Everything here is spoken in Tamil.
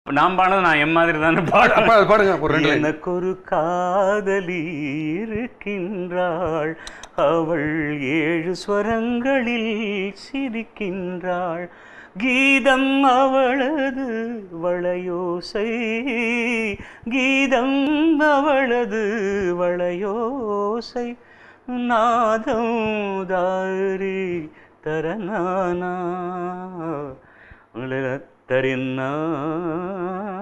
நான் பாடுறது நான் என் மாதிரி தானே பாடுங்க. எனக்கு ஒரு காதலி இருக்கின்றாள், அவள் 7 ஸ்வரங்களில் சிரிக்கின்றாள், கீதம் அவளது வளையோசை, கீதம் அவளது வளையோசை, நாதம் தாரி தரநானா தரின்னா